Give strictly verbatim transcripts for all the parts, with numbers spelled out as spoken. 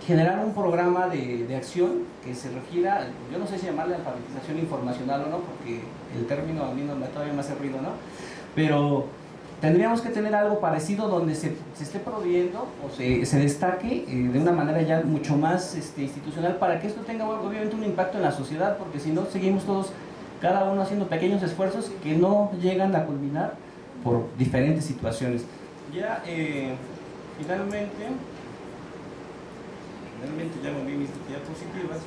generar un programa de, de acción que se refiera, yo no sé si llamarle alfabetización informacional o no, porque el término a mí no, todavía me hace ruido, ¿no? Pero tendríamos que tener algo parecido donde se, se esté proveyendo o se, se destaque eh, de una manera ya mucho más este, institucional, para que esto tenga obviamente un impacto en la sociedad, porque si no seguimos todos, cada uno haciendo pequeños esfuerzos que no llegan a culminar por diferentes situaciones. Ya eh, finalmente, finalmente ya moví mis diapositivas.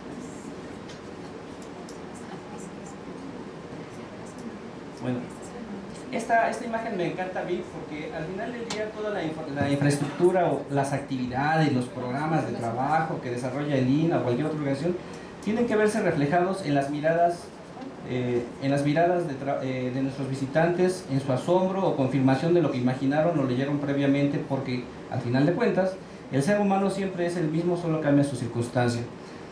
Bueno, esta, esta imagen me encanta a mí porque al final del día toda la, infra, la infraestructura o las actividades, los programas de trabajo que desarrolla el I N A o cualquier otra organización tienen que verse reflejados en las miradas Eh, en las miradas de, eh, de nuestros visitantes, en su asombro o confirmación de lo que imaginaron o leyeron previamente, porque al final de cuentas el ser humano siempre es el mismo, solo cambia su circunstancia.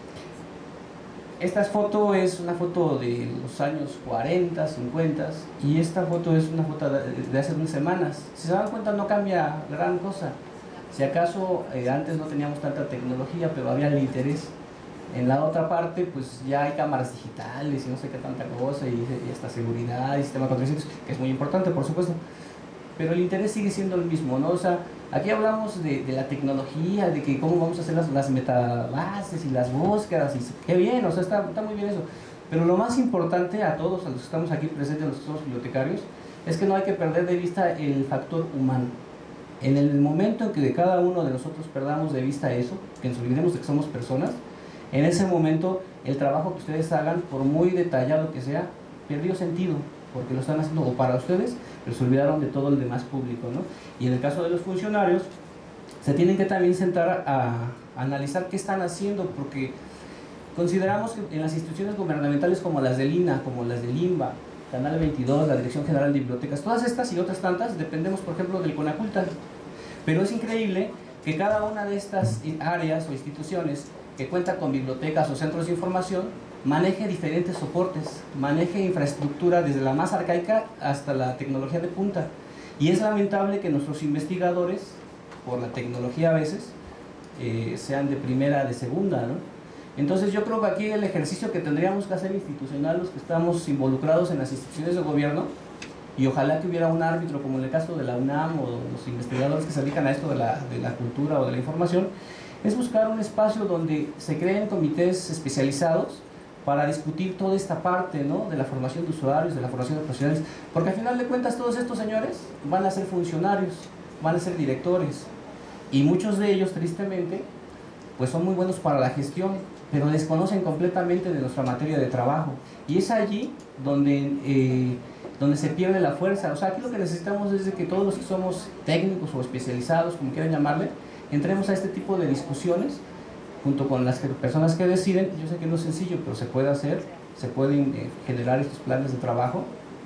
Esta foto es una foto de los años cuarenta, cincuenta, y esta foto es una foto de, de hace unas semanas. Si se dan cuenta, no cambia gran cosa. Si acaso eh, antes no teníamos tanta tecnología, pero había el interés. En la otra parte, pues ya hay cámaras digitales y no sé qué tanta cosa, y, y hasta seguridad y sistema cuatro trescientos, que es muy importante, por supuesto. Pero el interés sigue siendo el mismo, ¿no? O sea, aquí hablamos de, de la tecnología, de que cómo vamos a hacer las, las metabases y las búsquedas, y qué bien, o sea, está, está muy bien eso. Pero lo más importante a todos, a los que estamos aquí presentes, a los todos bibliotecarios, es que no hay que perder de vista el factor humano. En el momento en que de cada uno de nosotros perdamos de vista eso, que nos olvidemos de que somos personas, en ese momento el trabajo que ustedes hagan, por muy detallado que sea, perdió sentido, porque lo están haciendo o para ustedes, pero se olvidaron de todo el demás público, ¿no? Y en el caso de los funcionarios, se tienen que también sentar a, a analizar qué están haciendo, porque consideramos que en las instituciones gubernamentales como las del I N A, como las del I N B A, Canal veintidós, la Dirección General de Bibliotecas, todas estas y otras tantas, dependemos, por ejemplo, del CONACULTA. Pero es increíble que cada una de estas áreas o instituciones que cuenta con bibliotecas o centros de información maneje diferentes soportes, maneje infraestructura desde la más arcaica hasta la tecnología de punta. Y es lamentable que nuestros investigadores, por la tecnología a veces, eh, sean de primera, de segunda, ¿no? Entonces yo creo que aquí el ejercicio que tendríamos que hacer institucional, los que estamos involucrados en las instituciones de gobierno, y ojalá que hubiera un árbitro como en el caso de la UNAM o los investigadores que se dedican a esto de la, de la cultura o de la información, es buscar un espacio donde se creen comités especializados para discutir toda esta parte, ¿no?, de la formación de usuarios, de la formación de profesionales, porque al final de cuentas todos estos señores van a ser funcionarios, van a ser directores, y muchos de ellos tristemente pues son muy buenos para la gestión, pero desconocen completamente de nuestra materia de trabajo, y es allí donde, eh, donde se pierde la fuerza. O sea, aquí lo que necesitamos es de que todos los que somos técnicos o especializados, como quieran llamarle, entremos a este tipo de discusiones junto con las personas que deciden. Yo sé que no es sencillo, pero se puede hacer, se pueden eh, generar estos planes de trabajo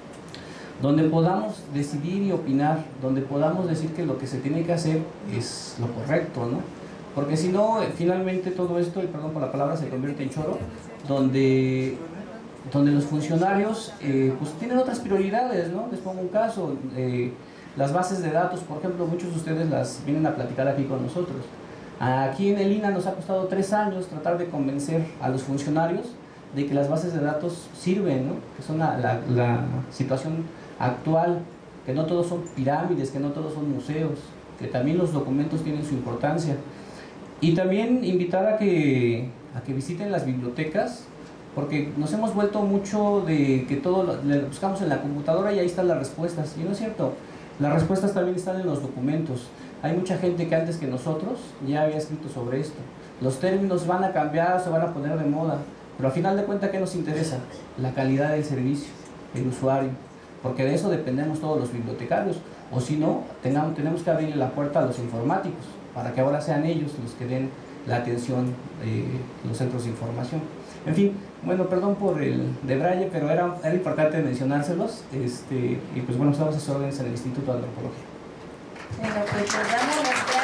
donde podamos decidir y opinar, donde podamos decir que lo que se tiene que hacer es lo correcto, ¿no? Porque si no, eh, finalmente todo esto, y perdón por la palabra, se convierte en choro, donde, donde los funcionarios eh, pues tienen otras prioridades, ¿no? Les pongo un caso, eh, las bases de datos, por ejemplo, muchos de ustedes las vienen a platicar aquí con nosotros. Aquí en el I N A nos ha costado tres años tratar de convencer a los funcionarios de que las bases de datos sirven, ¿no? Que son la, la, la situación actual, que no todos son pirámides, que no todos son museos, que también los documentos tienen su importancia. Y también invitar a que, a que visiten las bibliotecas, porque nos hemos vuelto mucho de que todo lo, le buscamos en la computadora y ahí están las respuestas, y no es cierto. Las respuestas también están en los documentos. Hay mucha gente que antes que nosotros ya había escrito sobre esto. Los términos van a cambiar, se van a poner de moda, pero al final de cuentas, ¿qué nos interesa? La calidad del servicio, el usuario, porque de eso dependemos todos los bibliotecarios, o si no, tengamos, tenemos que abrirle la puerta a los informáticos, para que ahora sean ellos los que den la atención de los centros de información. En fin, bueno, perdón por el debraye, pero era, era importante mencionárselos, este, y pues bueno, estamos a sus órdenes en el Instituto de Antropología. Bueno, pues nos damos las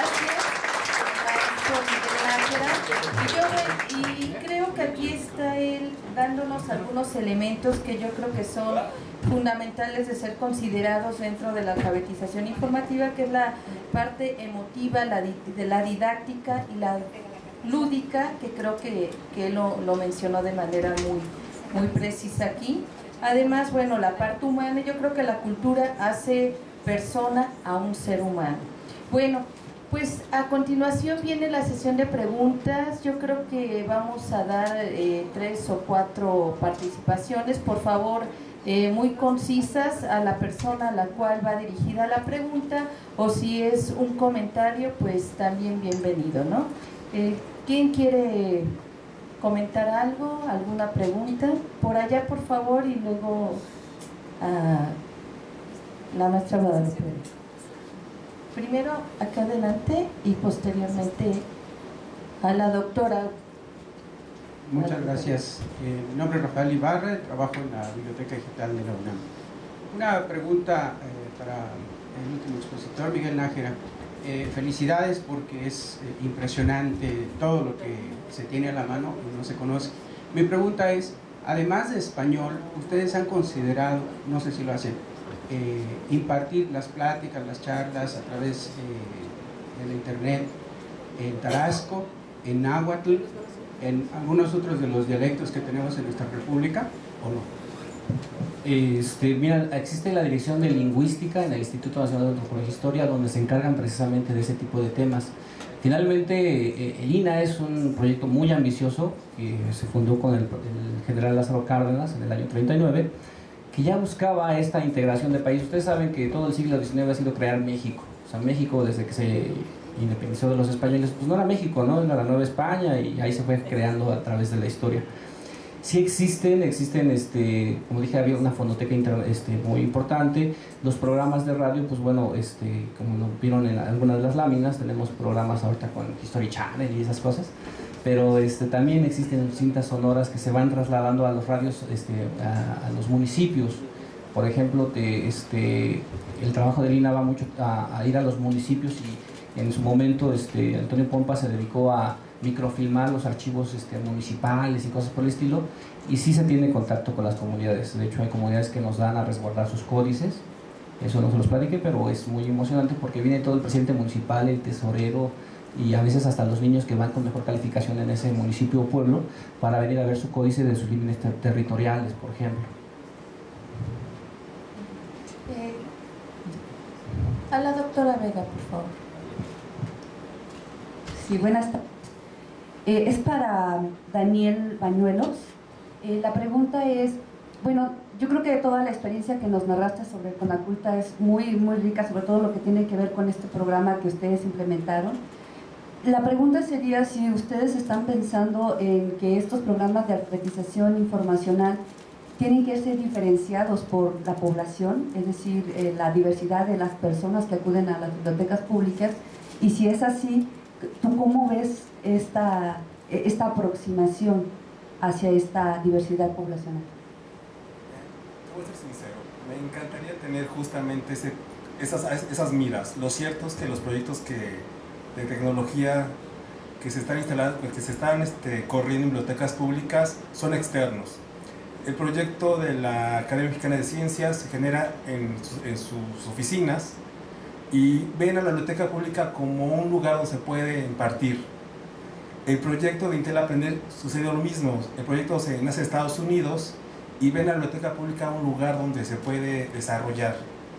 gracias, maestro Miguel Nájera. Y, yo, y creo que aquí está él dándonos algunos elementos que yo creo que son fundamentales de ser considerados dentro de la alfabetización informativa, que es la parte emotiva, la, de la didáctica y la lúdica, que creo que, que lo, lo mencionó de manera muy, muy precisa aquí. Además, bueno, la parte humana, yo creo que la cultura hace persona a un ser humano. Bueno, pues a continuación viene la sesión de preguntas. Yo creo que vamos a dar eh, tres o cuatro participaciones, por favor, eh, muy concisas a la persona a la cual va dirigida la pregunta, o si es un comentario, pues también bienvenido, ¿no? Eh, ¿Quién quiere comentar algo, alguna pregunta? Por allá, por favor, y luego a la maestra Guadalupe. Primero acá adelante y posteriormente a la doctora. Muchas gracias. Eh, mi nombre es Rafael Ibarra, trabajo en la Biblioteca Digital de la UNAM. Una pregunta eh, para el último expositor, Miguel Nájera. Eh, felicidades porque es eh, impresionante todo lo que se tiene a la mano y no se conoce. Mi pregunta es, además de español, ¿ustedes han considerado, no sé si lo hacen, eh, impartir las pláticas, las charlas a través eh, de la internet en tarasco, en náhuatl, en algunos otros de los dialectos que tenemos en nuestra república, o no? Este, mira, existe la Dirección de Lingüística en el Instituto Nacional de Antropología e Historia, donde se encargan precisamente de ese tipo de temas. Finalmente, eh, el I N A es un proyecto muy ambicioso que se fundó con el, el general Lázaro Cárdenas en el año treinta y nueve, que ya buscaba esta integración de país. Ustedes saben que todo el siglo diecinueve ha sido crear México. O sea, México, desde que se independizó de los españoles, pues no era México, ¿no? Era la Nueva España, y ahí se fue creando a través de la historia. Sí existen, existen, este, como dije, había una fonoteca inter, este, muy importante. Los programas de radio, pues bueno, este, como lo vieron en algunas de las láminas, tenemos programas ahorita con History Channel y esas cosas, pero este, también existen cintas sonoras que se van trasladando a los radios, este, a, a los municipios. Por ejemplo, te, este, el trabajo de Lina va mucho a, a ir a los municipios, y en su momento este, Antonio Pompa se dedicó a microfilmar los archivos este, municipales y cosas por el estilo, y sí se tiene contacto con las comunidades. De hecho, hay comunidades que nos dan a resguardar sus códices. Eso no se los platiqué, pero es muy emocionante porque viene todo el presidente municipal, el tesorero, y a veces hasta los niños que van con mejor calificación en ese municipio o pueblo para venir a ver su códice de sus límites ter territoriales, por ejemplo. Eh, a la doctora Vega, por favor. Sí, buenas tardes. Eh, es para Daniel Bañuelos. Eh, la pregunta es, bueno, yo creo que toda la experiencia que nos narraste sobre Conaculta es muy, muy rica, sobre todo lo que tiene que ver con este programa que ustedes implementaron. La pregunta sería si ustedes están pensando en que estos programas de alfabetización informacional tienen que ser diferenciados por la población, es decir, eh, la diversidad de las personas que acuden a las bibliotecas públicas, y si es así, ¿tú cómo ves esta, esta aproximación hacia esta diversidad poblacional? Voy a ser sincero, me encantaría tener justamente ese, esas, esas miras. Lo cierto es que los proyectos que, de tecnología que se están instalando, que se están este, corriendo en bibliotecas públicas son externos. El proyecto de la Academia Mexicana de Ciencias se genera en, en sus oficinas, y ven a la biblioteca pública como un lugar donde se puede impartir. El proyecto de Intel Aprender sucedió lo mismo. El proyecto se nace en Estados Unidos y ven a la biblioteca pública un lugar donde se puede desarrollar.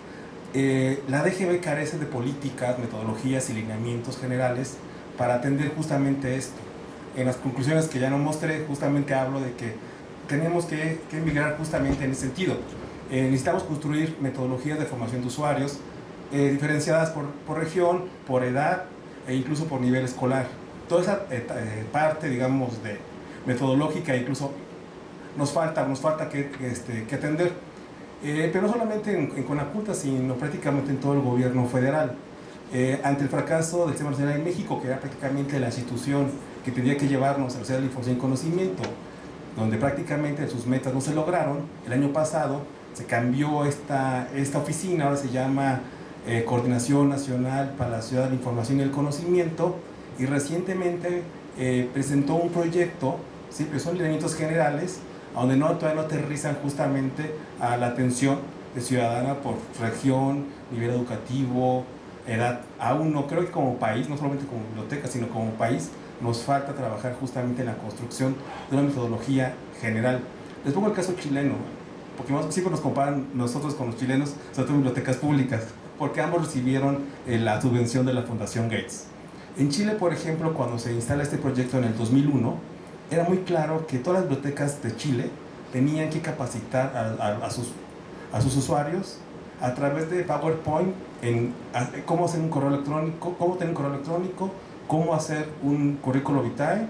Eh, la D G B carece de políticas, metodologías y lineamientos generales para atender justamente esto. En las conclusiones que ya no mostré, justamente hablo de que tenemos que, que migrar justamente en ese sentido. Eh, necesitamos construir metodologías de formación de usuarios, Eh, diferenciadas por, por región, por edad e incluso por nivel escolar. Toda esa eh, parte, digamos, de metodológica incluso nos falta, nos falta que, este, que atender. Eh, pero no solamente en, en Conaculta, sino prácticamente en todo el gobierno federal. Eh, ante el fracaso del Sistema Nacional en México, que era prácticamente la institución que tendría que llevarnos a la sociedad de la información y conocimiento, donde prácticamente sus metas no se lograron, el año pasado se cambió esta, esta oficina, ahora se llama Eh, Coordinación Nacional para la Ciudad de la Información y el Conocimiento, y recientemente eh, presentó un proyecto, ¿sí? Que son lineamientos generales, donde no, todavía no aterrizan justamente a la atención de ciudadana por región, nivel educativo, edad. Aún no, creo que como país, no solamente como biblioteca, sino como país, nos falta trabajar justamente en la construcción de una metodología general. Les pongo el caso chileno, porque siempre nos comparan nosotros con los chilenos, sobre todo bibliotecas públicas, porque ambos recibieron eh, la subvención de la Fundación Gates. En Chile, por ejemplo, cuando se instala este proyecto en el dos mil uno, era muy claro que todas las bibliotecas de Chile tenían que capacitar a, a, a, sus, a sus usuarios a través de PowerPoint en a, cómo hacer un correo electrónico, cómo tener un correo electrónico, cómo hacer un currículo vitae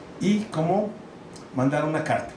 y cómo mandar una carta.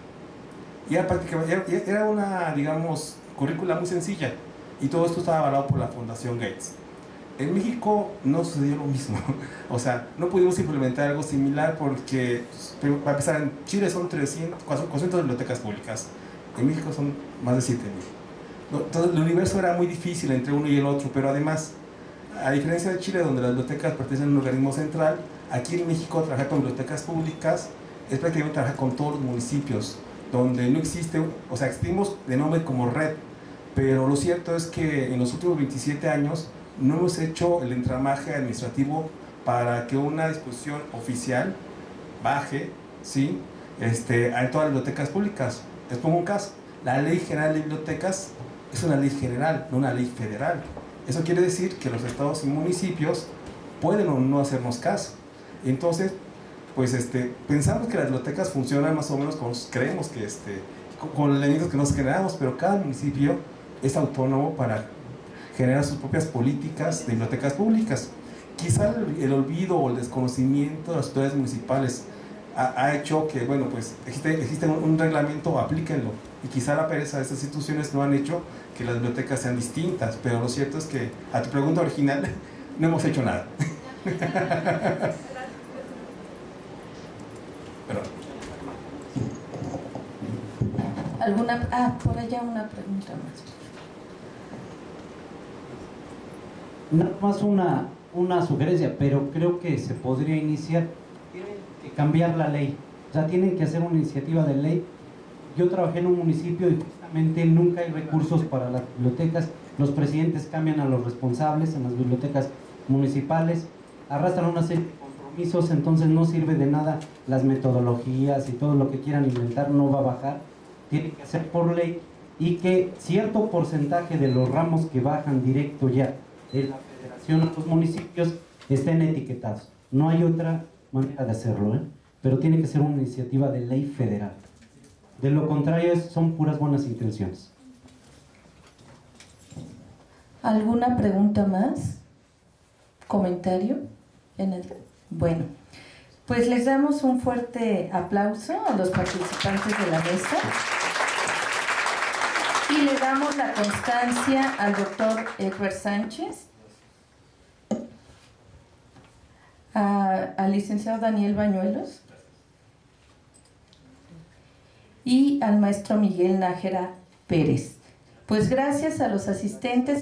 Y era, prácticamente, era una, digamos, currícula muy sencilla, y todo esto estaba avalado por la Fundación Gates. En México no sucedió lo mismo, o sea, no pudimos implementar algo similar porque, para empezar, en Chile son trescientas, cuatrocientas bibliotecas públicas, en México son más de siete mil. Entonces el universo era muy difícil entre uno y el otro, pero además, a diferencia de Chile, donde las bibliotecas pertenecen a un organismo central, aquí en México trabajar con bibliotecas públicas es prácticamente trabajar con todos los municipios, donde no existe, o sea, existimos de nombre como red, pero lo cierto es que en los últimos veintisiete años no hemos hecho el entramaje administrativo para que una disposición oficial baje, ¿sí?, este, en todas las bibliotecas públicas. Les pongo un caso, la Ley General de Bibliotecas es una ley general, no una ley federal. Eso quiere decir que los estados y municipios pueden o no hacernos caso. Entonces, pues este, pensamos que las bibliotecas funcionan más o menos como creemos que, este, con los elementos que nos generamos, pero cada municipio es autónomo para generar sus propias políticas de bibliotecas públicas. Quizá el, el olvido o el desconocimiento de las autoridades municipales ha, ha hecho que, bueno, pues existe, existe un, un reglamento, aplíquenlo. Y quizá la pereza de estas instituciones no han hecho que las bibliotecas sean distintas, pero lo cierto es que, a tu pregunta original, no hemos hecho nada. Perdón. ¿Alguna? Ah, por allá una pregunta más. Nada más una, una sugerencia, pero creo que se podría iniciar. Tienen que cambiar la ley, o sea, tienen que hacer una iniciativa de ley. Yo trabajé en un municipio y justamente nunca hay recursos para las bibliotecas. Los presidentes cambian a los responsables en las bibliotecas municipales, arrastran una serie de compromisos, entonces no sirve de nada las metodologías y todo lo que quieran inventar no va a bajar. Tiene que ser por ley y que cierto porcentaje de los ramos que bajan directo ya de la federación a los municipios estén etiquetados. No hay otra manera de hacerlo, ¿eh? Pero tiene que ser una iniciativa de ley federal. De lo contrario, es, son puras buenas intenciones. ¿Alguna pregunta más? ¿Comentario? En el... Bueno, pues les damos un fuerte aplauso a los participantes de la mesa y le damos la constancia al doctor Edward Sánchez, a, al licenciado Daniel Bañuelos y al maestro Miguel Nájera Pérez. Pues gracias a los asistentes.